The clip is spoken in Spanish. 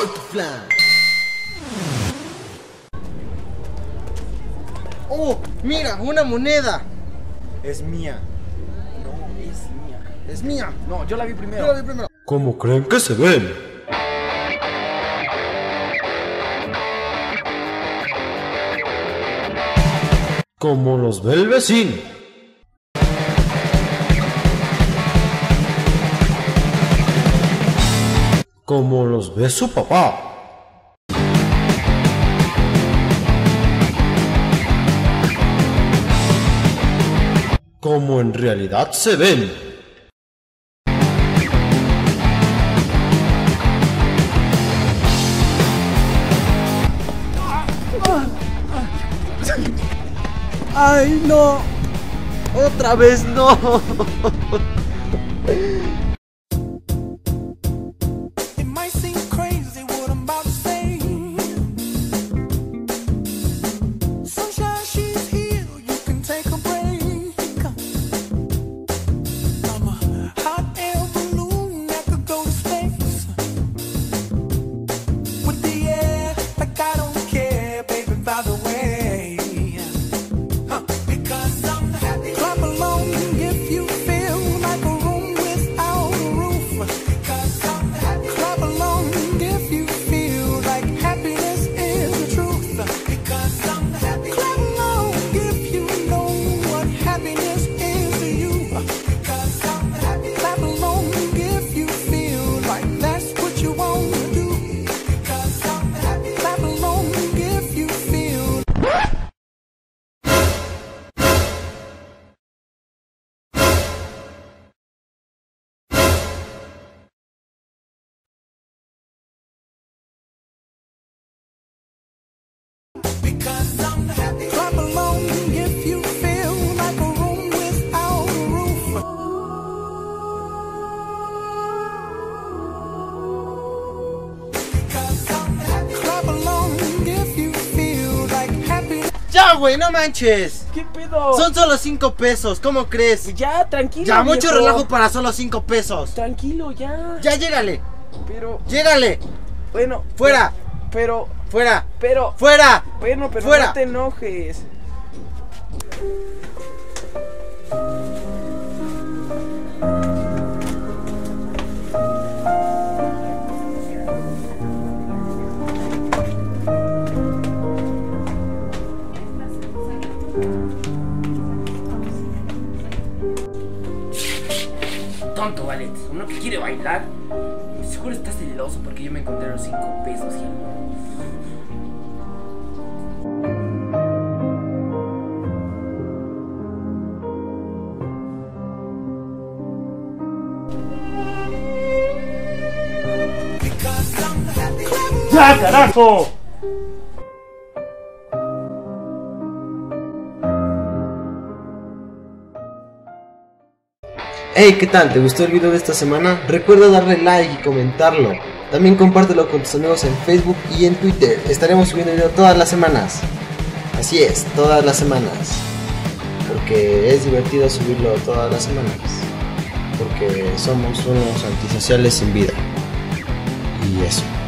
Multiflan. Oh, mira, una moneda. Es mía. No, es mía. Es mía. No, yo la vi primero. Yo la vi primero. ¿Cómo creen que se ven? Como los ve el vecino. Como los ve su papá. Como en realidad se ven. Ay, no. Otra vez no. Ya, güey, no manches. ¿Qué pedo? Son solo 5 pesos, ¿cómo crees? Ya, tranquilo. Ya, mucho viejo. relajo para solo 5 pesos. Tranquilo, ya. Ya, llégale. Pero, Llégale. bueno. Fuera. Pero, Fuera. pero. Fuera. Bueno, pero Fuera. no te enojes. Tonto, Valet. Uno que quiere bailar. Seguro está celoso porque yo me encontré los 5 pesos y algo. ¡Ya, carajo! Hey, ¿qué tal? ¿Te gustó el video de esta semana? Recuerda darle like y comentarlo. También compártelo con tus amigos en Facebook y en Twitter. Estaremos subiendo video todas las semanas. Así es, todas las semanas. Porque es divertido subirlo todas las semanas. Porque somos unos antisociales sin vida. Y eso.